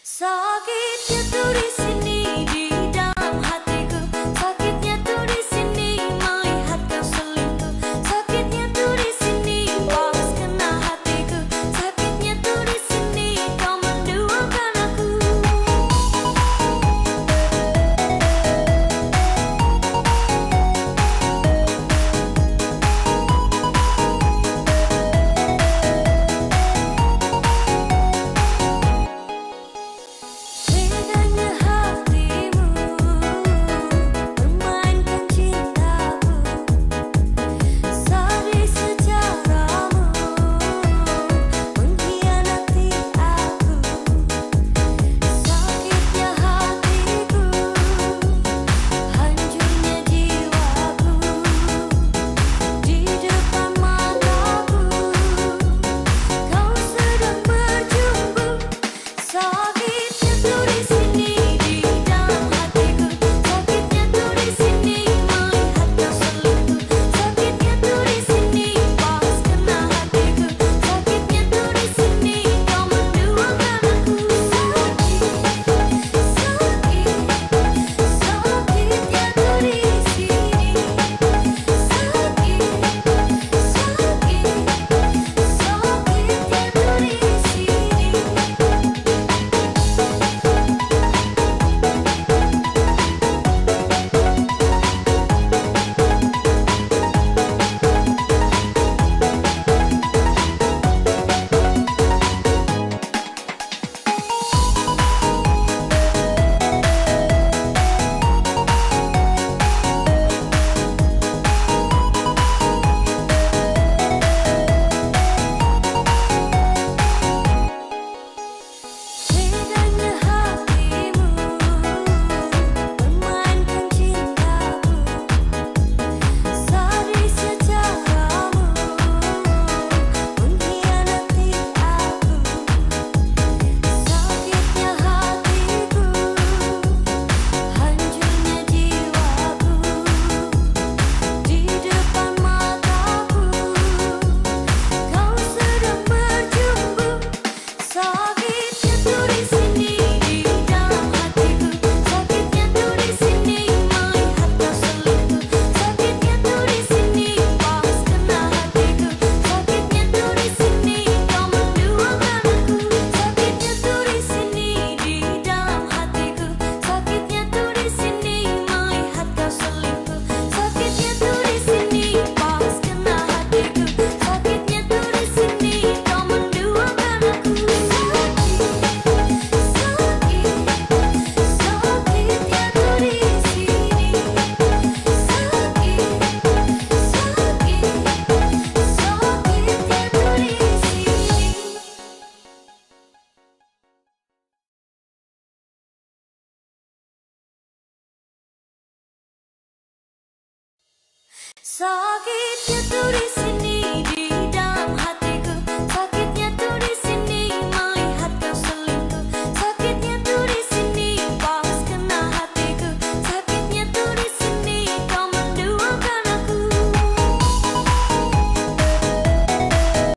Sakitnya tuh di sini di dalam hatiku. Sakitnya tuh di sini melihat kau selingkuh. Sakitnya tuh di sini pas kena hatiku. Sakitnya tuh di sini kau menduakan aku. Bedanya hatimu memainkan cintaku, sadis secaramu mengkhianati aku. Sakitnya hatiku, hancurnya jiwaku, di depan mataku kau sedang berjumpa. Sakitnya tuh di sini di dalam hatiku. Sakitnya tuh di sini melihat kau selingkuh. Sakitnya tuh di sini pas kena hatiku. Sakitnya tuh di sini kau menduakan aku. Sakitnya tuh di sini. Sakitnya tuh di sini. Bedanya hatimu memainkan cintaku, sadis secaramu mengkhianati aku. Sakitnya hatiku, hancurnya jiwaku, di depan mataku kau sedang berjumpa. Sakitnya tuh di sini di dalam hatiku. Sakitnya tuh di sini melihat kau selingkuh. Sakitnya tuh di sini pas kena hatiku. Sakitnya tuh di sini kau menduakan aku. Sakitnya tuh di sini di dalam hatiku. Sakitnya tuh di sini melihat kau selingkuh. Sakitnya tuh di sini pas kena hatiku. Sakitnya tuh di sini kau menduakan aku. Sakitnya tuh di sini.